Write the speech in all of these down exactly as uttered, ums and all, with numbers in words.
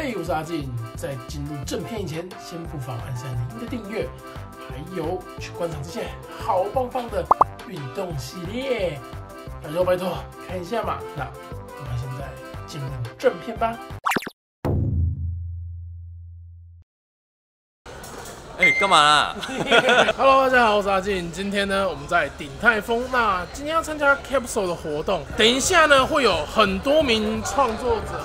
嘿，我是阿进。在进入正片以前，先不妨按下您的订阅，还有去观赏这些好棒棒的运动系列，拜托拜托看一下嘛。那我们现在进入正片吧。 哎、欸，干嘛啦 ？Hello， 大家好，我是阿进。今天呢，我们在鼎泰丰。那今天要参加 Capsule 的活动，等一下呢会有很多名创作者。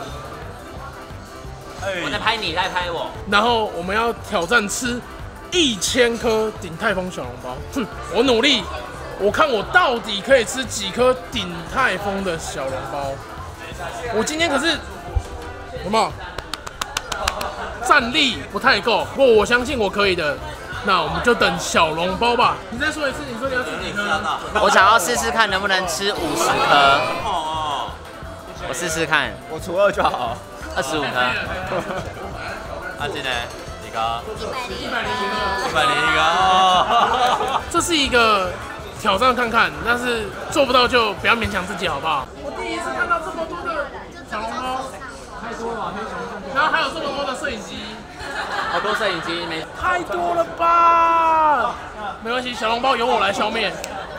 我在拍你，在拍我。 然后我们要挑战吃一千颗鼎泰丰小笼包。哼，我努力，我看我到底可以吃几颗鼎泰丰的小笼包。我今天可是有没有？战力不太够，不过我相信我可以的。那我们就等小笼包吧。你再说一次，你说你要吃几颗？ 我想要试试看能不能吃五十颗。我试试看， 我除二就好。 二十五颗。阿进呢？几颗？ 一百零一颗。 一百零一颗。 这是一个挑战看看，但是做不到就不要勉强自己，好不好？我第一次看到这么多的小笼包，太多了，可以想象。然后还有这么多的摄影机。 好多摄影机没？ 太多了吧？没关系，小笼包由我来消灭。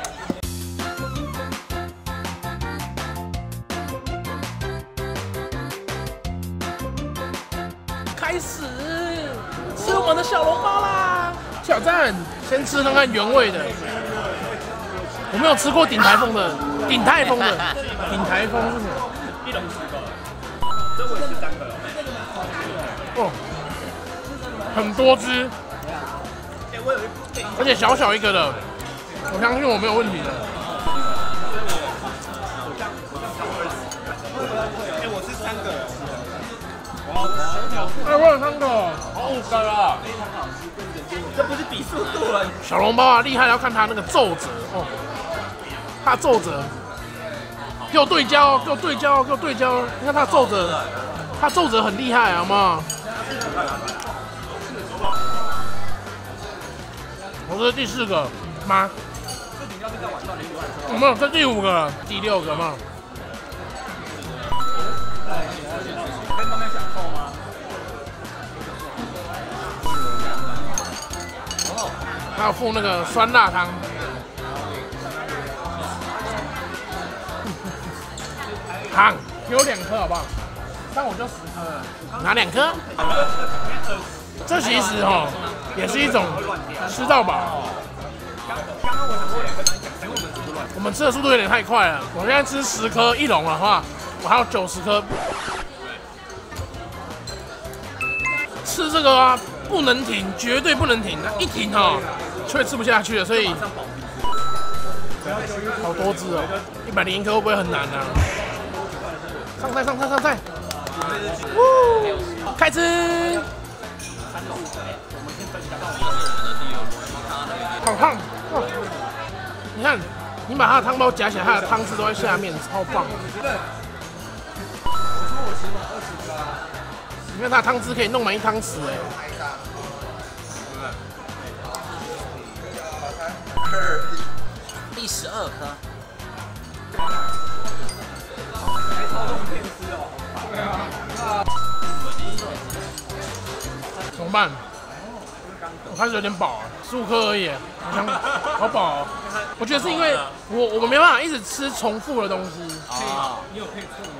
开始吃我们的小笼包啦！挑战，先吃看看原味的。我没有吃过鼎泰丰的，鼎泰丰的，鼎泰丰是什么？一笼十个，这我也是三个。哦。很多只，而且小小一个的，我相信我没有问题的。 哎，我是三个。 哎，我有三个， 好五个了。这不是比速度了。 小笼包啊，厉害要看它那个皱褶哦，它皱褶，给我对焦哦，给我对焦哦，给我对焦哦。你看它皱褶，它皱褶很厉害，好不好？我这是第四个吗？有没有？这第五个了，第六个嘛。可以慢慢享受吗？还有附那个酸辣汤。汤给我两颗好不好？但我就十颗了，拿两颗。这其实哈也是一种吃到饱。我们吃的速度有点太快了，我现在吃十颗一笼的话，我还有九十颗。吃这个啊，不能停，绝对不能停，一停哈却吃不下去了，所以好多只哦，一百零一颗会不会很难啊？上菜上菜上菜，呜，开吃。好烫！哇，你看，你把它的汤包夹起来，它的汤汁都在下面，超棒。你看它的汤汁可以弄满一汤匙哎。 第十二颗。 怎么办？我开始有点饱了，十五颗而已，好像好饱哦。我觉得是因为我我们没办法一直吃重复的东西。啊，你有可以吃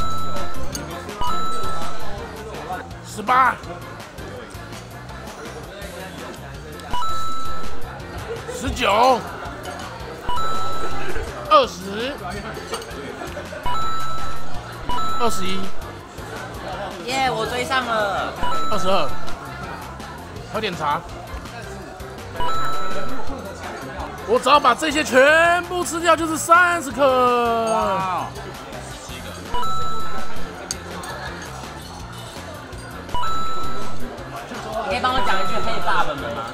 十八，十九，二十，二十一。 耶，我追上了。 二十二，喝点茶。我只要把这些全部吃掉，就是三十颗。哇！ 你可以帮我讲一句黑爸爸们吗？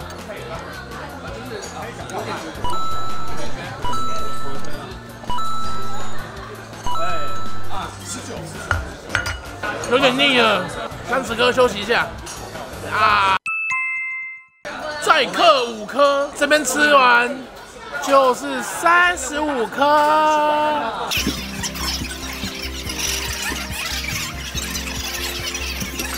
有点腻了，三十颗休息一下。啊！再刻五颗，这边吃完就是三十五颗。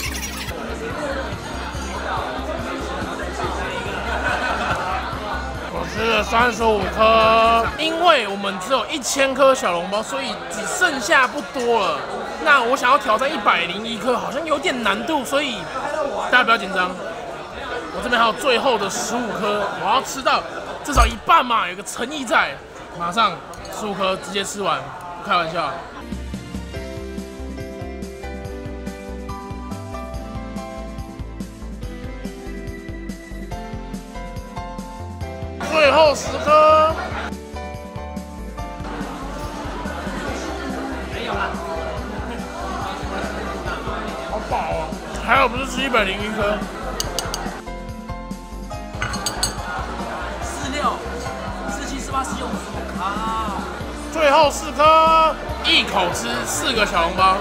了三十五颗。因为我们只有一千颗小笼包，所以只剩下不多了。那我想要挑战一百零一颗，好像有点难度，所以大家不要紧张。我这边还有最后的十五颗，我要吃到至少一半嘛，有个诚意在。马上十五颗直接吃完，不开玩笑。最后十颗，没有了，好饱啊！还好不是吃一百零一颗。 四六、四七、四八、四九、五十，啊！ 最后四颗，一口吃四个小笼包。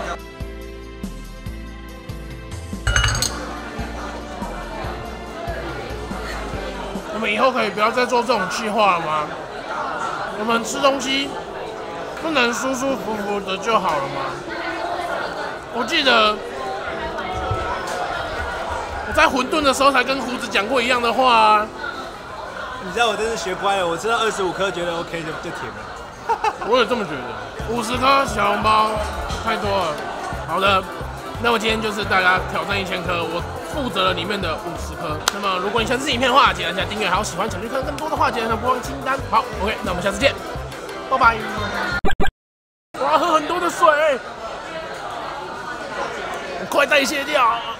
我们以后可以不要再做这种计划了吗？我们吃东西不能舒舒服服的就好了吗？我记得我在馄饨的时候才跟胡子讲过一样的话啊。 你知道我真是学乖了，我吃到二十五颗觉得 OK 就就停了。 我也这么觉得，五十颗小笼包太多了。好的，那么今天就是大家挑战一千颗，我负责了里面的五十颗。那么如果你喜欢这支影片的话，记得按下订阅，还有喜欢想去看更多的话，记得按下播放清单。好 ，OK， 那我们下次见，拜拜。我要喝很多的水，快代谢掉。